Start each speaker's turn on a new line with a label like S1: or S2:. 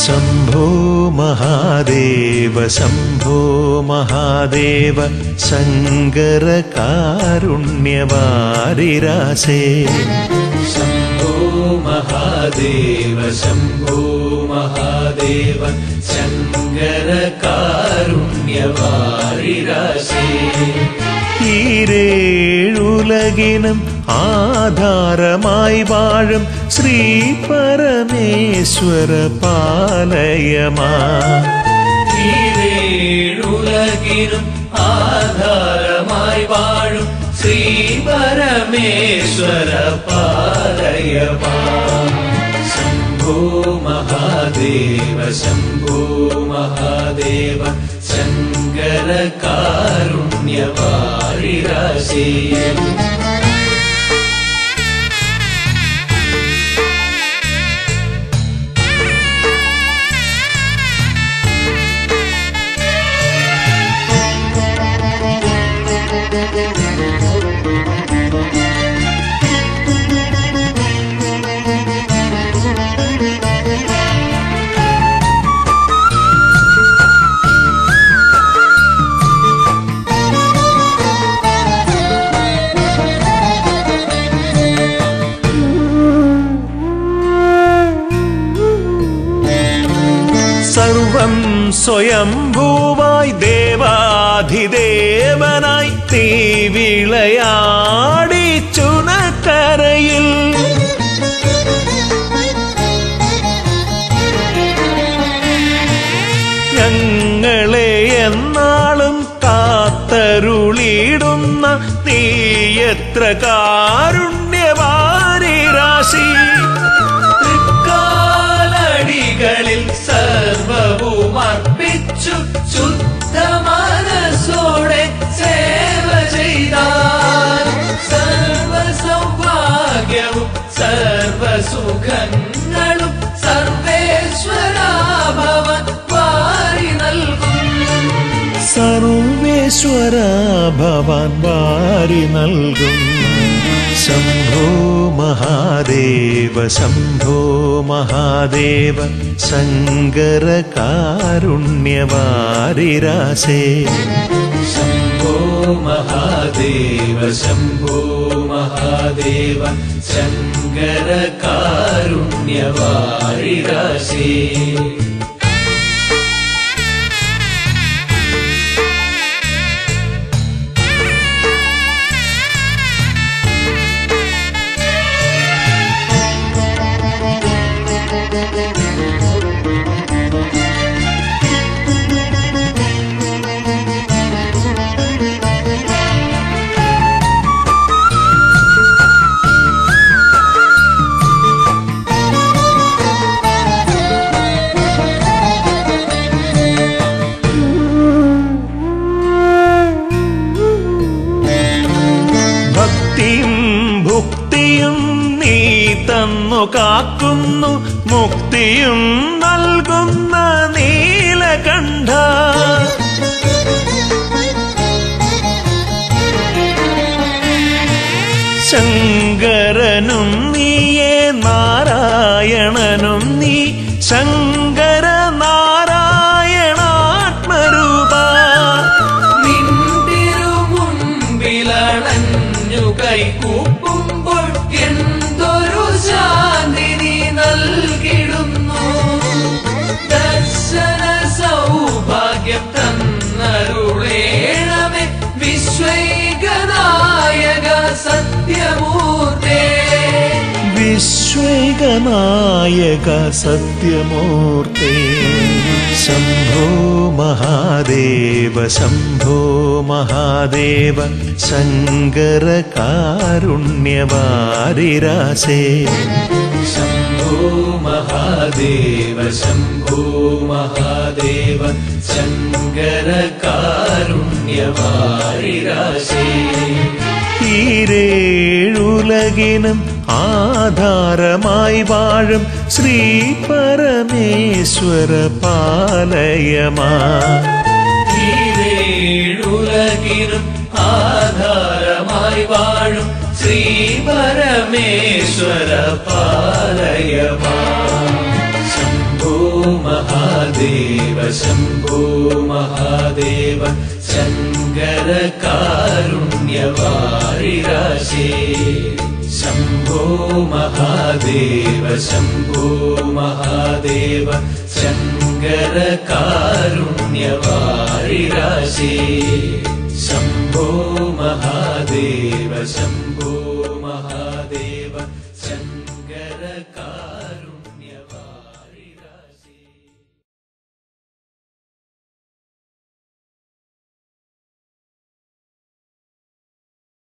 S1: शम्भो महादेव शम्भो महादेव शङ्कर कारुण्यवारिरासे
S2: शम्भो महादेव शम्भो महादेव शङ्कर कारुण्यवारिरासे
S1: ഈരേഴുലകിനും ആധാരമായി വാഴും ശ്രീ പരമേശ്വര പാലയമാ
S2: ഈരേഴുലകിനും ആധാരമായി വാഴും ശ്രീ പരമേശ്വര പാലയമാ शम्भो महादेव शम्भो महादेव शङ्कर कारुण्यवारिरासे
S1: സർവം സ്വയംഭൂവായി ദേവാധിദേവനായി നീ വിളയാടി ചുനക്കരയിൽ ഞങ്ങളെ എന്നാളും കാത്തരുളിടുന്ന നീ എത്ര കാരുണ്യവാരിരാശി
S2: തൃക്കാലടികളിൽ സർവവും അർപ്പിച്ചു ശുദ്ധ മനസ്സോടെ സേവ ചെയ്താൽ സർവ സൗഭാഗ്യവും സർവസുഖങ്ങളും സർവേശ്വരാഭവൻ വാരി നൽകും
S1: സർവേശ്വര ഭവാൻ വാരി നൽകും शम्भो महादेव शम्भो महादेव शङ्कर कारुण्यवारिरासे
S2: शम्भो महादेव शम्भो महादेव शङ्कर कारुण्यवारिरासे
S1: ഭുക്തിയും നീ തന്നു കാക്കുന്നു മുക്തിയും നൽകുന്ന നീലകണ്ഠ ശങ്കരനും നീയേ നാരായണനും നീ ശങ്കര നാരായണാത്മരൂപ
S2: നിന്തിരുമുൻപിലണഞ്ഞു കൈകൂപ്പുമ്പോൾ എന്തൊരു ശാന്തി നീ നൽകിടുന്നു ദർശന സൗഭാഗ്യം തന്നരുളേണമേ വിശ്വൈകനായക സത്യമൂർത്തേ
S1: വിശ്വൈകനായക സത്യമൂർത്തേ शम्भो महादेव शम्भो महादेव शङ्कर कारुण्यवारिरासे
S2: शम्भो महादेव शम्भो महादेव शङ्कर कारुण्यवारिरासे
S1: ഈരേഴുലകിനും ആധാരമായി വാഴും ശ്രീ പരമേശ്വര പാലയമാ
S2: ഈരേഴുലകിനും ആധാരമായി വാഴും ശ്രീ പരമേശ്വര പാലയമാ शम्भो ശങ്കര കാരുണ്യവാരിരാശേ ശംഭോ മഹാദേവ ശംഭോ മഹാദേവ ശങ്കര കാരുണ്യവാരിരാശേ ശംഭോ മഹാദേവ ശംഭോ